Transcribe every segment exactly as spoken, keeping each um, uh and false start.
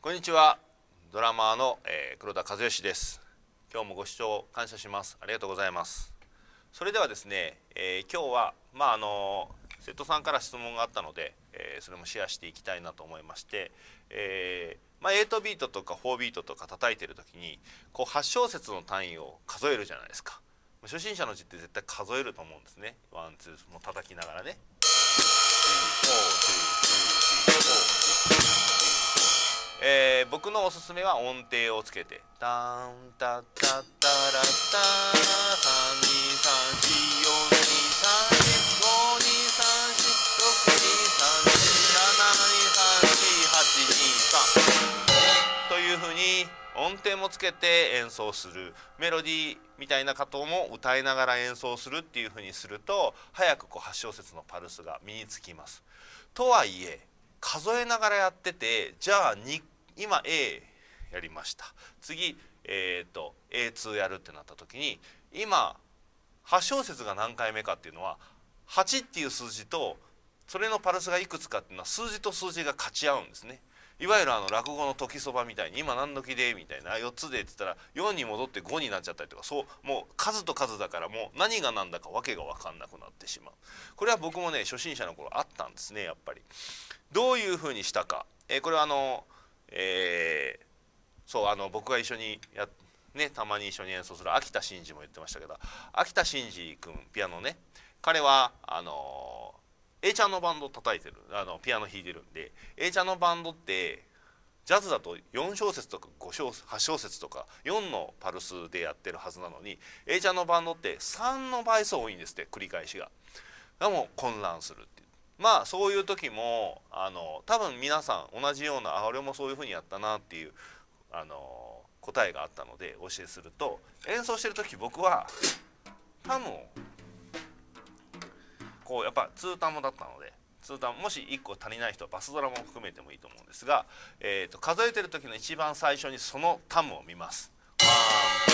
こんにちは。ドラマーの、えー、黒田和義です。今日もご視聴感謝します。ありがとうございます。それではですね、えー、今日はまああの瀬戸さんから質問があったので、えー、それもシェアしていきたいなと思いまして、えーまあ、エイトビートとかフォービートとか叩いてる時にこうはち小節の単位を数えるじゃないですか。初心者のうちって絶対数えると思うんですね。ワンツーも叩きながらね。えー、僕のおすすめは音程をつけてタンタタタラタさんにさんしよんにさんごにさんしろくにさんしななにさんしはちにさんというふうに音程もつけて演奏する、メロディーみたいなことも歌いながら演奏するっていうふうにすると早くこうはち小節のパルスが身につきます。とはいえ数えながらやってて、じゃあに今 A やりました、次、えー、と エーツー やるってなった時に今はち小節が何回目かっていうのははちっていう数字とそれのパルスがいくつかっていうのは数字と数字が勝ち合うんですね。いわゆるあの落語の時そばみたいに今何時でみたいなよっつでって言ったらよんに戻ってごになっちゃったりとか、そうもう数と数だからもう何が何だか訳が分かんなくなってしまう。これは僕もね初心者の頃あったんですね。やっぱりどういうふうにしたか、えー、これはあのえー、そうあの僕が一緒にやねたまに一緒に演奏する秋田真嗣も言ってましたけど、秋田真嗣君ピアノね、彼はあの A ちゃんのバンド叩いてる、あのピアノ弾いてるんで A ちゃんのバンドってジャズだとよん小節とかご小はち小節とかよんのパルスでやってるはずなのに A ちゃんのバンドってさんの倍数多いんですって、繰り返しが。でも混乱するっていう。まあそういう時もあの多分皆さん同じような、あ俺もそういうふうにやったなっていうあの答えがあったのでお教えすると、演奏してる時僕はタムをこうやっぱツータムだったので、ツータムもしいっこ足りない人はバスドラも含めてもいいと思うんですが、えー、と数えてる時の一番最初にそのタムを見ます。ワンツ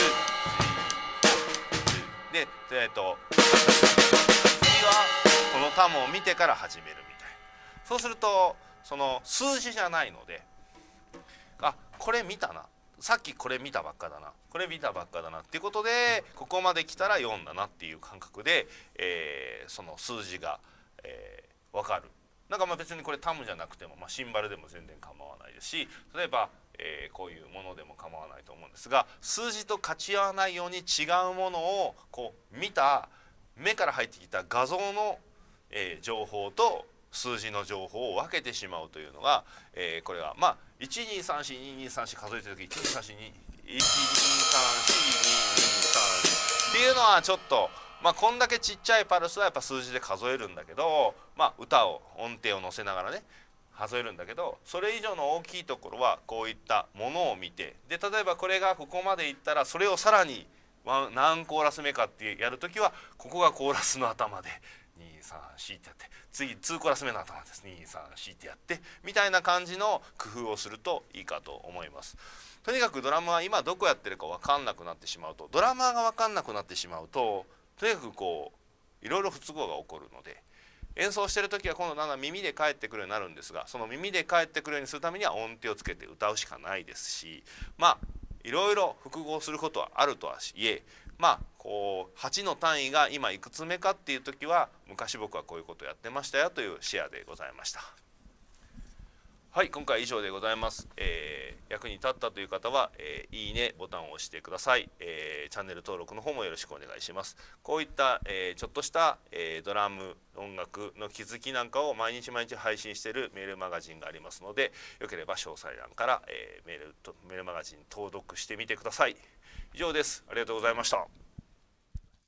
ーで、えっ、ー、と次はこのタムを見てから始めるみたいな。そうするとその数字じゃないので、あこれ見たな、さっきこれ見たばっかだな、これ見たばっかだなっていうことでここまで来たらよんだなっていう感覚で、えー、その数字が、えー、分かる。なんかまあ別にこれタムじゃなくても、まあ、シンバルでも全然構わないですし、例えば、えー、こういうものでも構わないと思うんですが、数字と勝ち合わないように違うものをこう見た目から入ってきた画像の、えー、情報と数字の情報を分けてしまうというのが、えー、これはまあいちにさんしににさんし数えてる時いちにさんしにいちにさんしににさんっていうのはちょっとまあこんだけちっちゃいパルスはやっぱ数字で数えるんだけど、まあ歌を音程を乗せながらね数えるんだけど、それ以上の大きいところはこういったものを見て、で例えばこれがここまでいったらそれをさらに何コーラス目かってやるときはここがコーラスの頭でにさんしってやって、次にコーラス目の頭ですにさんしってやってみたいな感じの工夫をするといいかと思います。とにかくドラムは今どこやってるか分かんなくなってしまうと、ドラマーが分かんなくなってしまうととにかくこういろいろ不都合が起こるので、演奏してる時は今度だんだん耳で返ってくるようになるんですが、その耳で返ってくるようにするためには音程をつけて歌うしかないですし、まあいろいろ複合することはあるとはいえ、まあこうはちの単位が今いくつ目かっていう時は昔僕はこういうことをやってましたよというシェアでございました。はい、今回は以上でございます。えー、役に立ったという方は、えー、いいねボタンを押してください。えー、チャンネル登録の方もよろしくお願いします。こういった、えー、ちょっとした、えー、ドラム音楽の気づきなんかを毎日毎日配信しているメールマガジンがありますので、よければ詳細欄から、えー、メールとメールマガジン登録してみてください。以上です。ありがとうございました。